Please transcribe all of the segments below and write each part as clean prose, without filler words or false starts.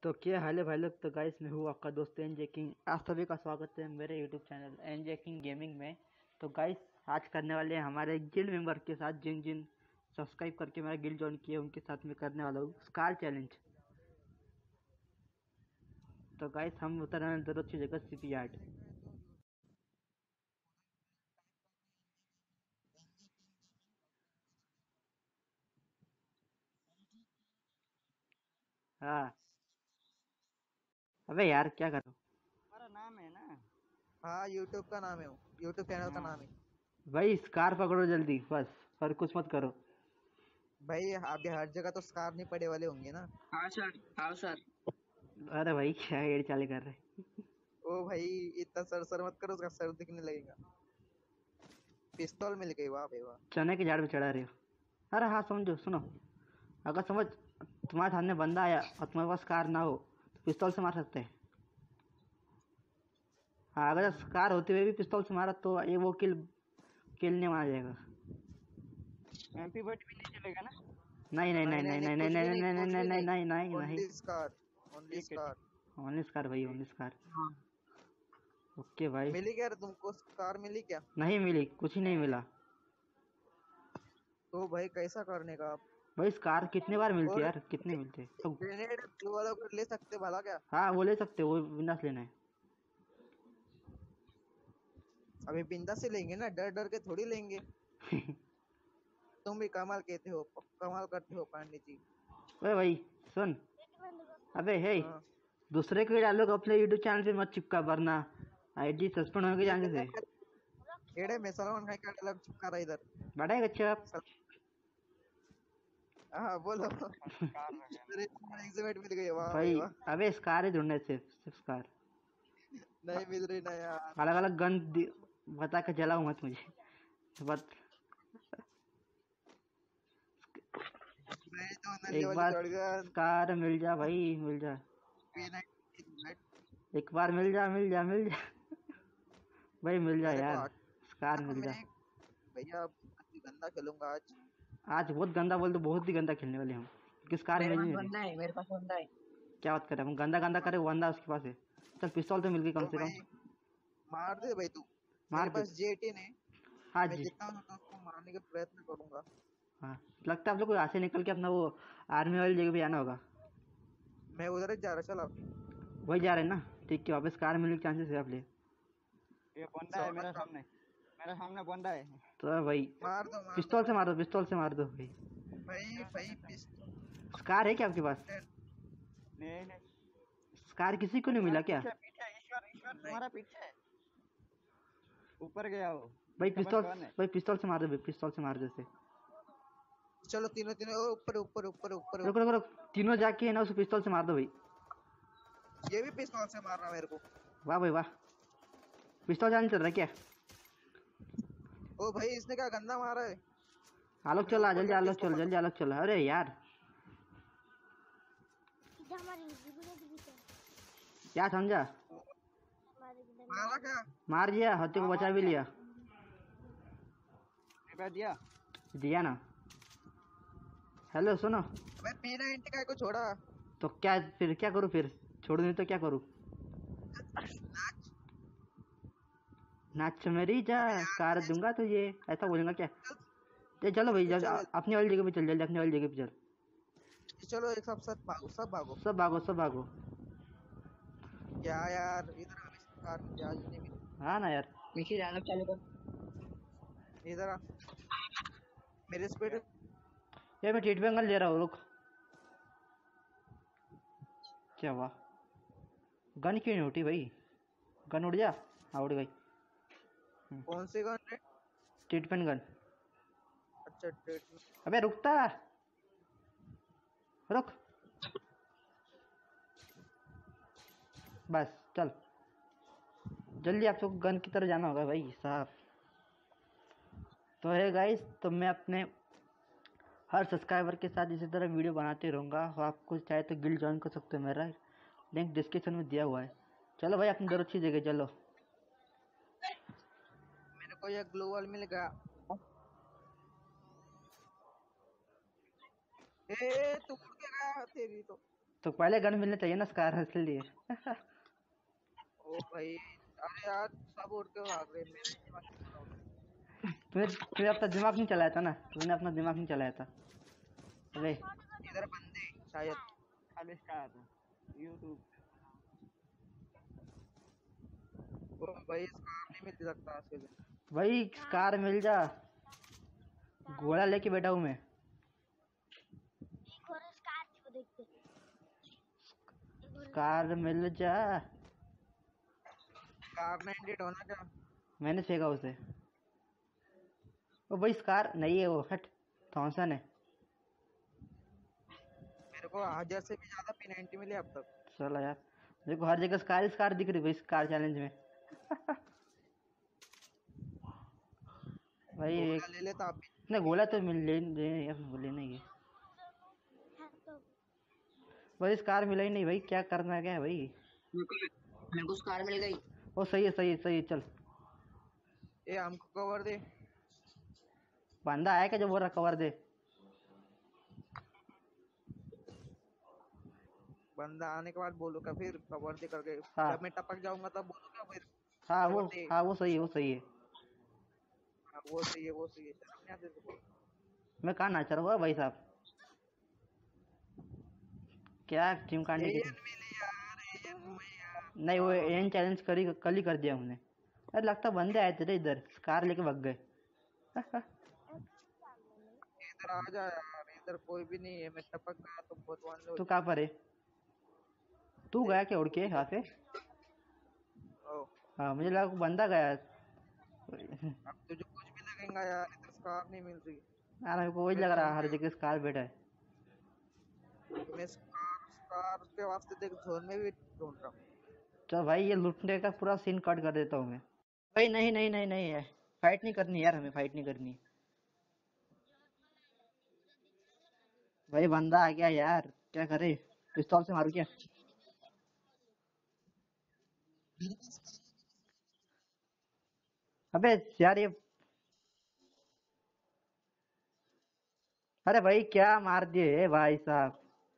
तो क्या हाल है भाई लोग। तो गाइस मैं हूँ आपका दोस्त एनजे किंग। आप सभी का स्वागत है मेरे YouTube channel NJ king gaming में। तो गाइस आज करने वाले हैं हमारे गिल्ड मेंबर के साथ, जिन जिन सब्सक्राइब करके मेरा गिल्ड ज्वाइन किया उनके साथ में करने वाला हूँ स्कार चैलेंज। तो गाइस हम उतर रहे हैं जरूरत की जगह सिटी यार्ड। हाँ अबे यार क्या करो। हमारा नाम है ना। हाँ, यूट्यूब का नाम है, यूट्यूब चैनल का नाम है। भाई स्कार पकड़ो जल्दी बस, और कुछ मत करो। भाई अभी हर जगह तो स्कार नहीं पड़े वाले होंगे ना। हाँ सर, हाँ सर। अरे भाई क्या एड चाले कर रहे। ओ भाई, इतना सर सर मत करो, उसका सर दिखने लगेगा। पिस्तौल मिल गई, वाह भाई वाह। चने के झाड़ पे चढ़ा रहे हो। अरे हाँ समझो, सुनो, अगर समझ तुम्हारे सामने बंदा आया और तुम्हारे पास कार ना हो तो पिस्तौल से मार सकते हैं। हाँ अगर कार होते हुए भी पिस्तौल से मारा तो ये वो किल किल नहीं मारा जाएगा। एमपी बट भी नहीं चलेगा ना। नहीं नहीं नहीं नहीं नहीं नहीं नहीं कुछ नहीं भी नहीं नहीं, नहीं कुछ नहीं भी नहीं नहीं। नहीं नहीं नहीं। ओनली स्कार, ओनली ठीक है, स्कार। ओनली स्कार भाई, ओनली स्कार। हाँ। ओके भाई। मिली क्या रे तुमको, स्कार मिली क्या? नहीं मिली, कुछ ही नहीं मिला। तो भाई कैसा करने का आप? भाई स्कार कितने बार मिलते और यार, कितने मिलते तो। ग्रेनेड ब्लू वाला को ले सकते भला क्या? हाँ वो ले सकते हो, वो विनाश लेना है। अभी बिंदा से लेंगे ना, डर डर के थोड़ी लेंगे। तुम भी कमाल कहते हो, कमाल करते हो पांडे जी। ओए भाई सुन, अबे हे, हाँ। दूसरे के डायलॉग अपने यूट्यूब चैनल पे मत चिपका वरना आईडी सस्पेंड होने के ये चांसेस क्या है। एड़े में सलमान खान का डायलॉग चिपका रहा इधर। बढ़ाएगा चुप। हाँ बोलो। कार वगैरह। मेरे एग्जीमेट मिल गई, वाह भाई भाई वाह। अबे स्कार ही ढूंढने सिर्फ स्कार। नहीं मिल रही ना यार। अलग अलग गन बता के जलाओ मत मुझे तो बस। नहीं तो नल्ले एक वाली बार शॉटगन। स्कार मिल जा भाई, मिल जा। P90 bullet. एक बार मिल जा, मिल जा, मिल जा। भाई मिल जा मेरे को यार, स्कार मिल जा। मैं भैया गंदा खेलूंगा आज। आज बहुत गंदा बोल तो बहुत ही गंदा खेलने वाले हम, क्योंकि स्कार मेरे मिल पास नहीं रही। बंदा है, मेरे पास बंदा है। क्या बात कर रहे हैं, हम गंदा गंदा करे, वो बंदा उसके पास है। चल पिस्तौल तो मिल गई कम तो से कम। भाई मार दे भाई तू। मार मेरे दे। पास J18 है। हाँ मैं जी। जितना हो सके उसको मारने का प्रयत्न करूंगा। हाँ लगता है आप लोग को यहाँ से निकल के अपना वो आर्मी वाली जगह पे आना होगा। मैं उधर ही जा रहा, चलो। वही जा रहे हैं ना, ठीक है। वापस कार मिलने के चांसेस है आप लिए। ये बंदा है मेरे सामने बंदा है। तो भाई मार दो मार दो। पिस्तौल से मार दो, पिस्तौल से मार दो भाई। भाई भाई पिस्तौल। स्कार है क्या आपके पास? नहीं नहीं। स्कार किसी को नहीं हाँ, मिला क्या? पीछे पीछे ईश्वर, ईश्वर नहीं। तुम्हारा पीछे है। ऊपर गया वो। भाई इसके पास पिस्तौल, गन है। भाई पिस्तौल से मार दो भाई, पिस्तौल से मार दो इसे। चलो तीनों तीनों ऊपर ऊपर ऊपर ऊपर रुको रुको रुको, तीनों जाके है ना उसे पिस्तौल से मार दो भाई। ये भी पिस्तौल से मार रहा मेरे को। वाह भाई वाह। पिस्तौल जाने चल रहा है क्या? ओ भाई इसने क्या गंदा मारा है। आलोक मैं चल, आ ऊपर जल्दी जाके आलोक इसको चल, जल्दी आलोक चल। अरे यार क्या समझा? मारा क्या? मार दिया, हत्या को हाँ, बचा मार भी दिया। लिया। रिपेयर दिया। दिया ना। हेलो सुनो, मैं P90 का को छोड़ा। तो क्या फिर, क्या करूँ फिर? छोड़ू नहीं तो क्या करूँ? नाच मेरी जा, अबे यार कार दूंगा तुझे, ऐसा बोलूंगा क्या? चलो भाई जल्दी चलो अपनी वाली जगह पे चल, जल्दी अपनी वाली जगह पे चल। चलो एक साथ साथ भागो, सब भागो। सब भागो, सब भागो। क्या यार, इधर आ, इस कार में जा ही नहीं मिली। हाँ ना यार। पीछे जाना चालू कर। इधर आ, मेरे स्पीड। ये मैं टीट बेंगल ले रहा हूँ, रुक। क्या हुआ? गन क्यों नहीं उठी भाई? गन उड़ जा। हाँ उड़ गई। कौन सी गन है? टीट पेन गन। अच्छा ट्रेड। अबे रुकता, रुक। बस चल जल्दी, आप सबको गन की तरफ जाना होगा भाई साहब। तो है गाइस, तो मैं अपने हर सब्सक्राइबर के साथ इसी तरह वीडियो बनाते रहूँगा। और आपको चाहे तो गिल्ड ज्वाइन कर सकते हो, मेरा लिंक डिस्क्रिप्शन में दिया हुआ है। चलो भाई अपनी जरूरत की जगह चलो। मेरे को ये ग्लोवल मिल गया। ए तू उड़ के गया तेरी तो। तो पहले गन मिलने चाहिए ना स्कार इसलिए। ओ भाई, अरे यार सब उड़ के भाग रहे हैं, मेरे दिमाग में खराब है। तूने अपना दिमाग नहीं चलाया था ना, तूने अपना दिमाग नहीं चलाया था। अबे इधर बंदे शायद। खाली स्टार यूट्यूब। ओ भाई, स्कार नहीं मिल सकता आज के दिन। भाई स्कार मिल जा, घोड़ा लेके बैठा हूँ मैं। स्कार मिल जा। कार 98 होना क्या? मैंने फेंका उसे। ओ भाई स्कार नहीं है वो, हट। थॉमसन है। मेरे को 1000 से भी ज्यादा P90 मिले अब तक। चलो यार, मेरे को हर जगह स्कार स्कार दिख रही भाई, स्कार चैलेंज में। भाई गोला ले लेता आप भी। इतने गोला तो मिल लेना ही है। भाई स्कार मिला ही नहीं भाई, क्या करना है क्या है भाई। मेरे को स्कार मिल गई। ओ सही है सही है सही है, चल। ए हमको कवर दे। बंदा आया क्या जो बोल रहा कवर दे। बंदा आने के बाद बोलूंगा फिर कवर दे करके। हाँ। जब मैं टपक जाऊंगा तब बोलूंगा फिर हाँ वो, कवर दे। हाँ वो सही है वो सही है। हाँ, वो सही है वो सही है, शर्म नहीं आती तेरे को? मैं कहाँ नाच रहा हूँ भाई साहब, क्या टीम काटने की। एयन मिली यार, एयन मैया। नहीं वो एन चैलेंज कल ही कर दिया हमने। अरे लगता बंदे आए थे इधर, स्कार लेके भाग गए। इधर आ जा यार, इधर कोई भी नहीं है, मैं टपक गया तो बहुत वांदे हो तू जाए। कहाँ पर है, तू गया क्या उड़ के यहाँ से। ओ, हाँ मुझे लगा बंदा गया। अब तुझे कुछ भी लगेगा यार, इधर स्कार नहीं मिल रही। यार मेरे को वही मैं लग रहा जोन है हर में जगह स्कार बैठा है। मैं स्कार स्कार के वास्ते देख जोन में भी ढूंढ रहा हूँ। चल भाई ये लूटने का पूरा सीन कट कर देता हूँ मैं। भाई नहीं नहीं नहीं नहीं है, फाइट नहीं करनी यार, हमें फाइट नहीं करनी। भाई बंदा आ गया यार, क्या करे, पिस्तौल से मारू क्या। अबे यार ये, अरे भाई क्या मार दिए भाई साहब,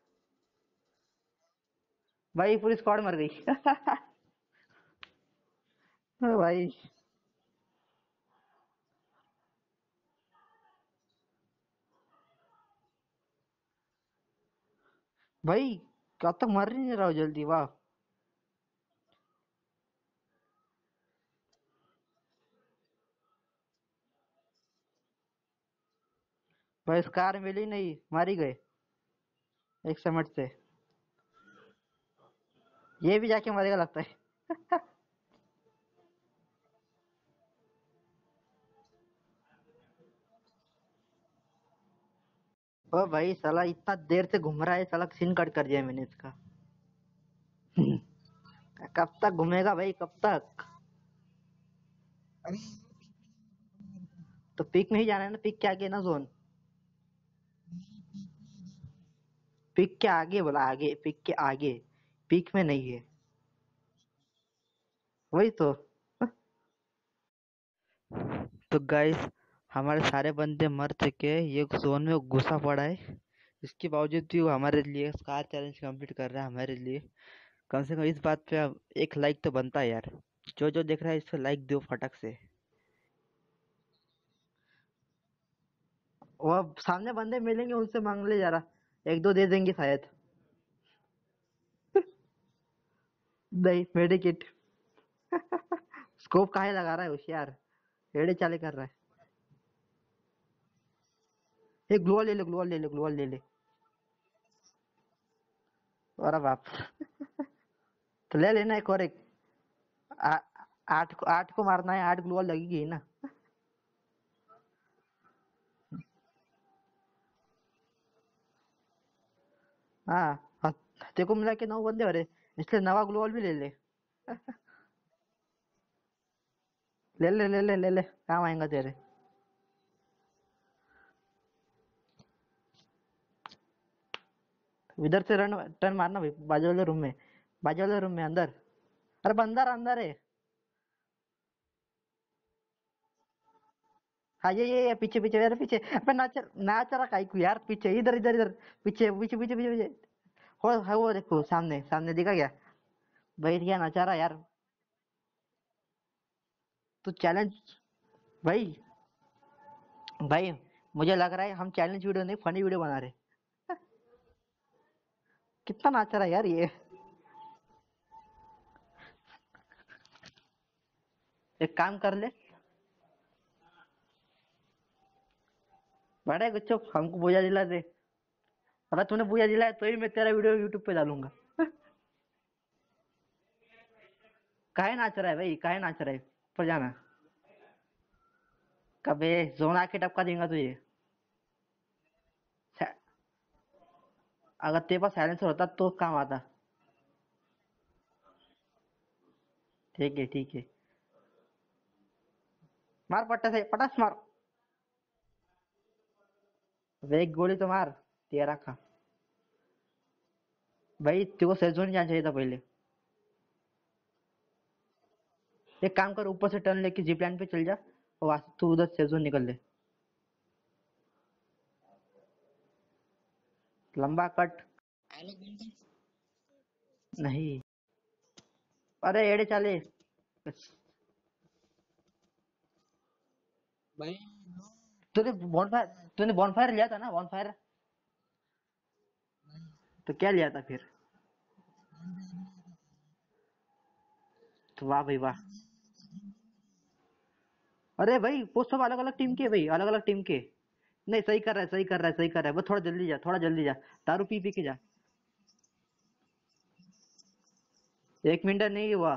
भाई पूरी स्क्वाड मर गई। ओ भाई भाई कब तक मर ही नहीं रहा हो जल्दी, वाह। भाई स्कार मिली नहीं, मारी गए एक समझ से। ये भी जाके मरेगा लगता है। ओ भाई साला इतना देर से घूम रहा है साला, सीन कट कर दिया मैंने इसका। कब तक घूमेगा भाई कब तक। अरे तो पीक में ही जाना है ना, पीक के आगे ना जोन, पीक के आगे बोला, आगे पीक के आगे, पीक में नहीं है। वही तो। तो गाइस हमारे सारे बंदे मर चुके हैं, ये जोन में घुसा पड़ा है। इसके बावजूद भी वो हमारे लिए स्कार चैलेंज कंप्लीट कर रहा है हमारे लिए। कम से कम इस बात पे अब एक लाइक तो बनता है यार, जो जो देख रहा है इस पे लाइक दो फटक से। वो अब सामने बंदे मिलेंगे उनसे मांग ले जरा, एक दो दे देंगे शायद। नहीं मेडिकेट। स्कोप काहे लगा रहा है होशियार, एड़े चाले कर रहा है। एक ग्लोअल ले ले, ग्लोअल ले ले, ग्लोअल ले ले। अरे बाप। तो ले लेना एक और एक। आ- आठ को मारना है, 8 ग्लोअल लगेगी ना। हाँ हाँ, तेरे को मिला के 9 बंदे हो रहे, इसलिए नवा ग्लोअल भी ले ले। ले ले ले ले ले ले, काम आएगा तेरे। इधर से रन टर्न मारना भाई, बाजू वाले रूम में, बाजू वाले रूम में अंदर। अरे बंदर अंदर है। हाँ ये पीछे पीछे, अरे पीछे, अबे नाच नाच रहा काई को यार, पीछे इधर इधर इधर, पीछे पीछे पीछे पीछे पीछे। हो है वो देखो सामने सामने दिखा क्या? बैठ गया नचा रहा यार। तू चैलेंज भाई भाई मुझे लग रहा है हम चैलेंज वीडियो नहीं फनी वीडियो बना रहे। कितना नाच रहा है यार ये। एक काम कर ले बड़ा कुछ हमको पूजा दिला दे। अगर तूने पूजा दिलाया तो ही मैं तेरा वीडियो यूट्यूब पे डालूंगा। काहे नाच रहा है भाई काहे नाच रहा है? पर जाना कबे जोन आके टपका देगा तुझे। सै- अगर तेरे पास साइलेंसर होता तो काम आता। ठीक है मार पट्टा से पटास मार। वे एक गोली तो मार तेरा खा। भाई तेरे को सेजो नहीं जाना चाहिए था पहले। एक काम कर ऊपर से टर्न लेके जीप लाइन पे चल जा और वहां से तू उधर सेजो निकल ले। लंबा कट नहीं। अरे एड़े चाले भाई तूने बॉनफायर तूने बॉनफायर लिया था ना बॉनफायर। तो क्या लिया था फिर? तो वाह भाई वाह। अरे भाई वो सब अलग अलग टीम के भाई अलग अलग टीम के। नहीं सही कर रहा है सही कर रहा है सही कर रहा है वो थोड़ा जल्दी जा। दारू पी पी के जा। 1 मिनट नहीं हुआ।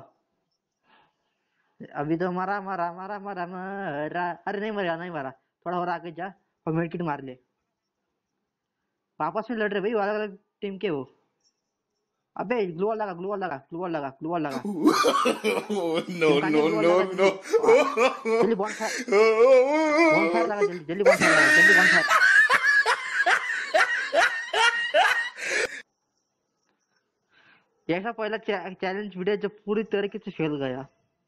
अभी तो मरा मरा मरा मरा मरा। अरे नहीं मरा नहीं मरा। थोड़ा और आगे जा और मेडकिट मार ले। आपस में लड़ रहे भाई अलग अलग टीम के वो। अबे ग्लूवॉल लगा ग्लूवॉल लगा ग्लूवॉल लगा ग्लूवॉल लगा। No, चिपका के no, ग्लूवॉल no, लगा no. जल्दी जल्दी बॉनफायर लगा जल्दी जल्दी बॉनफायर लगा जल्दी बॉनफायर। ऐसा पहला चैलेंज वीडियो जो पूरी तरीके से फेल गया।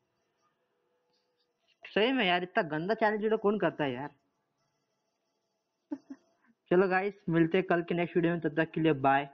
सही में यार इतना गंदा चैलेंज वीडियो कौन करता है यार। चलो गाइस मिलते हैं कल के नेक्स्ट वीडियो में तब तक के लिए बाय।